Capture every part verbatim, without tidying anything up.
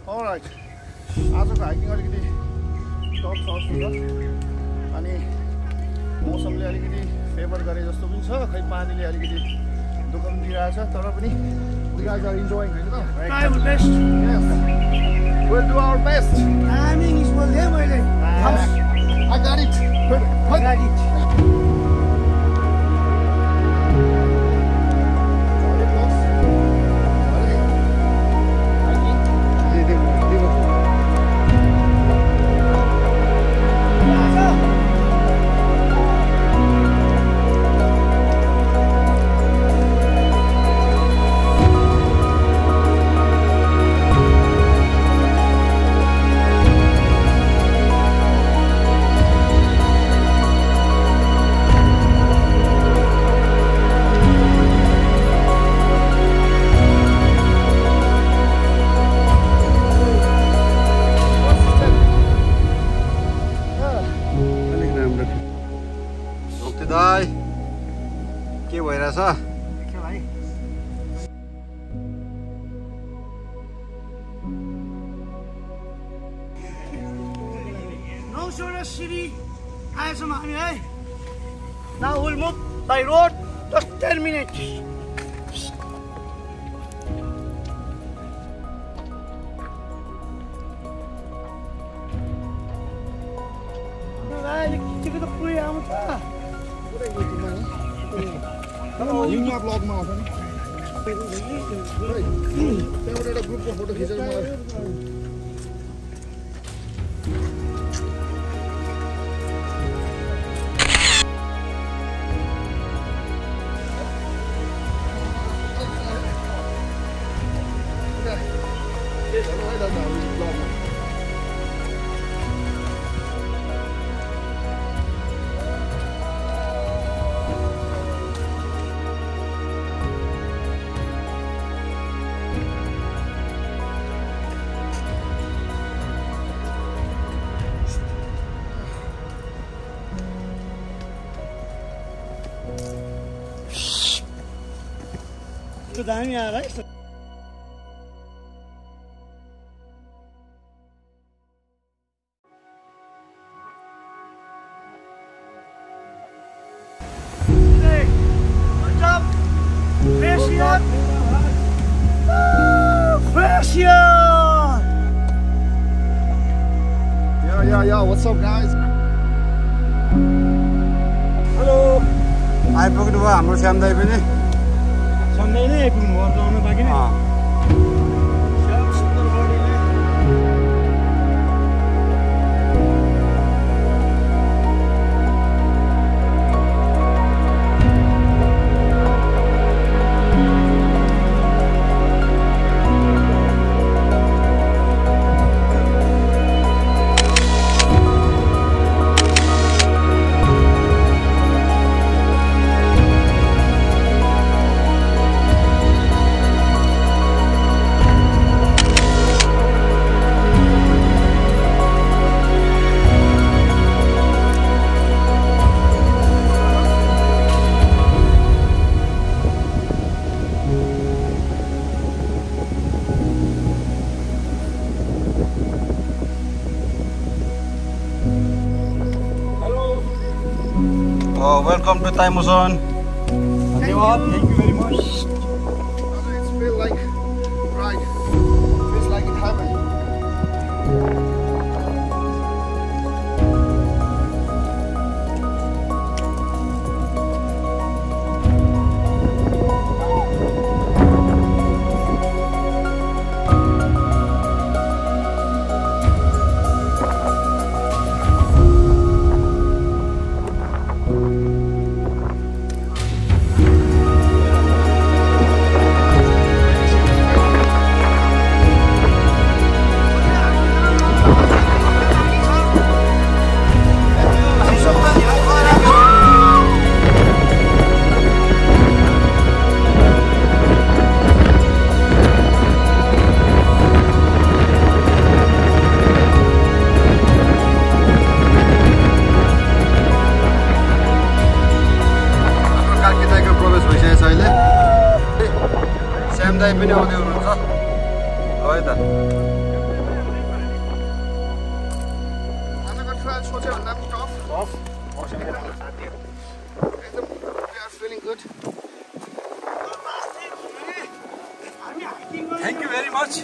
Alright. आजको hiking अलिकति tough छ सुरु अनि मौसमले अलिकति फेभर गरे जस्तो पनि छ खै पानीले अलिकति दुःख पनि दिइरहेछ तर पनि we guys are enjoying हैन त try our best yes we'll do our best timing is well here मैले I got it I got it के भइरहेछ के भाइ नौसौरा सिरी आएछौँ हामी है Now we'll move by road just ten minutes भाइ के त पुरै आउँछ युमा ब्लगमा आउँछ नि त्यहाँबाट एउटा ग्रुपको फोटो खिचेर मलाई त्यो दामी आएर है Yeah, yeah, yeah. What's up, guys? Hello. आइपुग्नु भयो हाम्रो श्याम दाइ पनि सन्दै नै आइपुग्नु भयो आउनु बाँकी नै Oh, welcome to Taimuson. Thank you. Thank you very much. It feels like right. It feels like it happened. Shyam दाइ पनि आउँदै हुनुहुन्छ है त tough. We are feeling good. Thank you very much.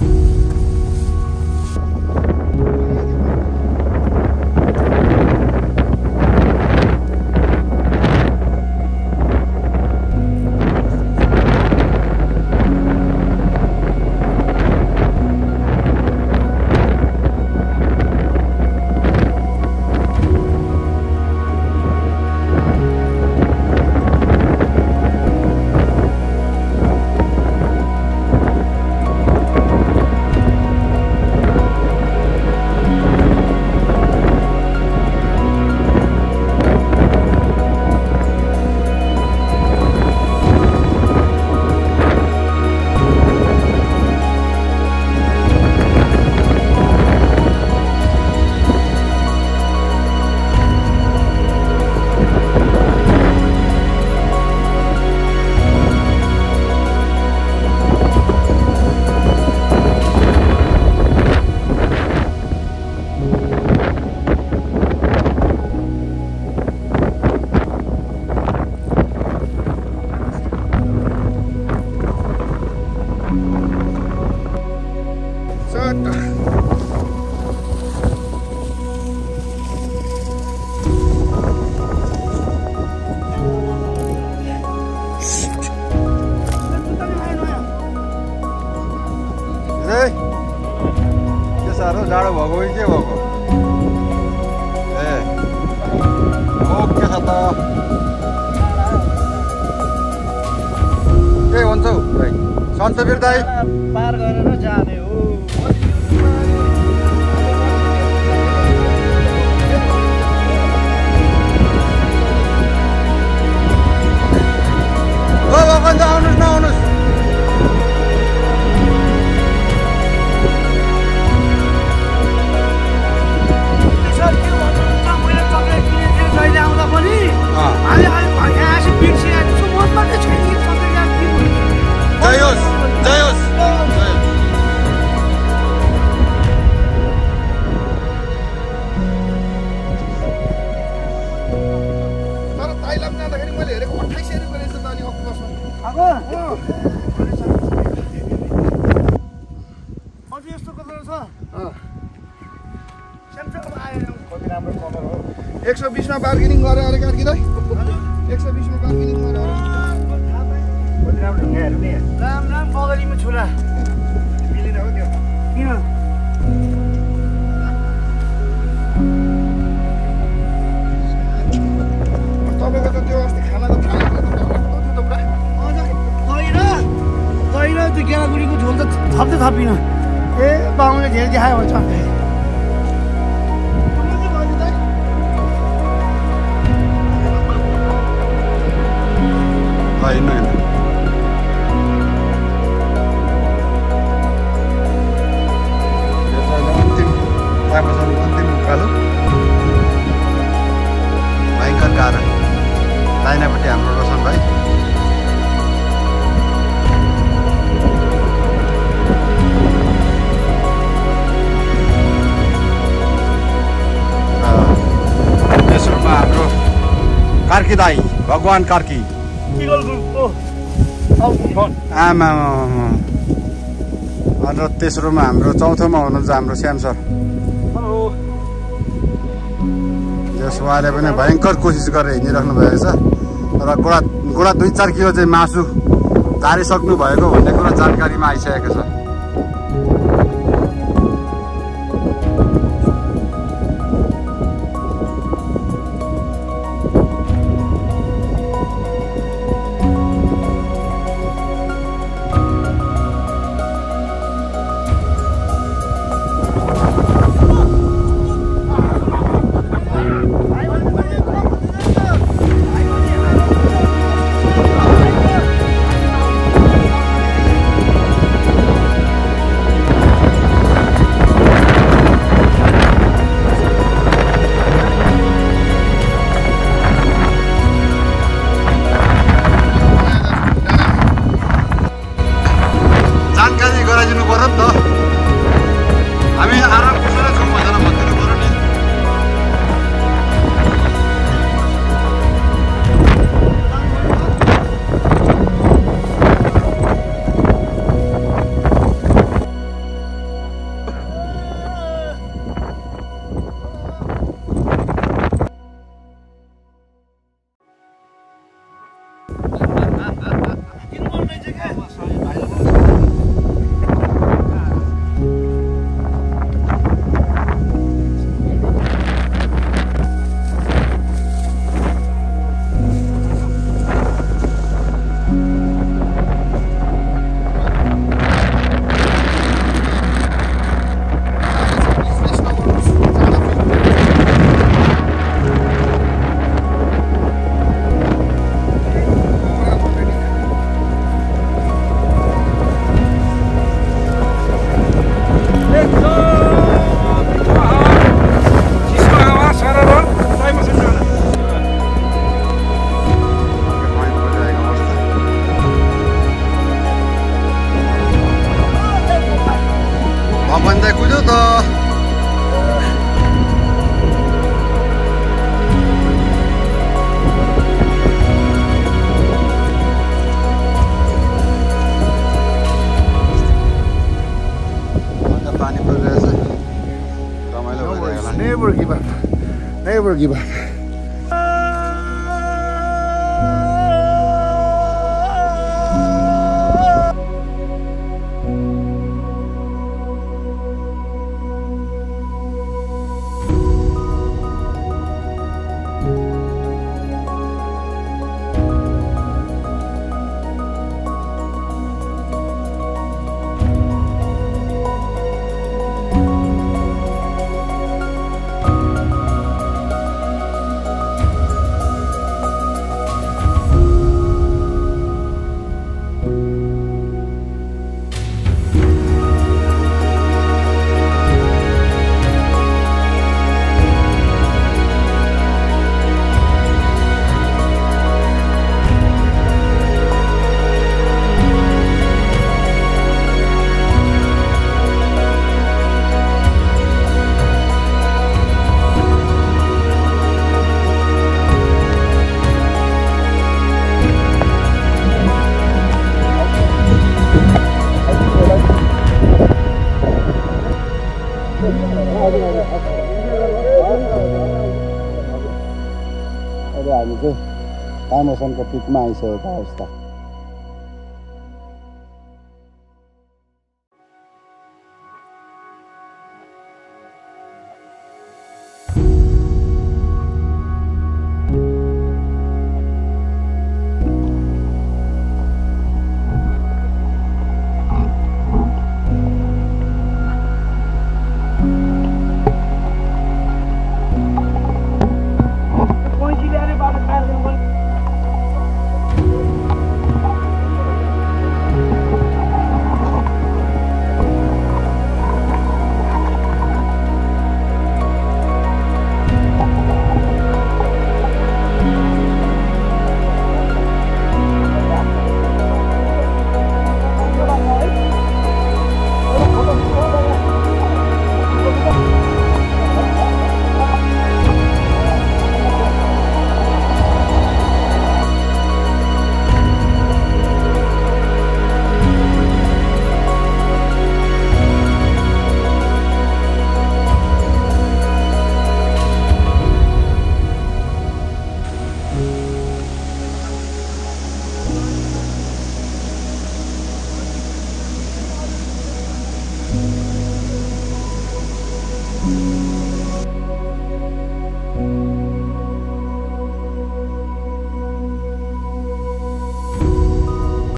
जाडो भएको कि के भएको ए ओके छ त के भन्छौ भाइ सन्तवीर दाइ पार गरेर जाने हो ओ भगवान आउनुस् न आउनुस् एक सौ बीस में बार्गेनिंग गरेर अरे कार्कीलाई एक सौ बीस में बार्गेनिंग गरेर राम राम बगलीमा छुरा मिलेन हो त्यो किन तपाईको त त्यो अस्ति खाना त खाएको त त्यो त पुरा अझ गएर गएर त्यो गेडागुडीको झोल त थप्दै थपिन ए बाउले धेरै देखायो भन्छ हिँड्नु हिँड्नु अन्तिम तामासँग अन्तिम उकालो भयङ्कर गाह्रो दाहिनापट्टि हाम्रो रोशन भाइ तेस्रोमा हाम्रो कार्की दाई भगवान कार्की आमा र तेस्रोमा हाम्रो चौथोमा हुनुहुन्छ हाम्रो श्याम सर जस उहाँले पनि भयङ्कर कोसिस गरेर हिँडिराख्नु भएको छ र गोडा गोडा दुई चार किलो चाहिँ मासु तारिसक्नु भएको भन्ने कुरा जानकारीमा आइसकेको छ Never give up. Never give up. अहिले हामी चाहिँ तामोसनको पिकमा आइसकेको अवस्था।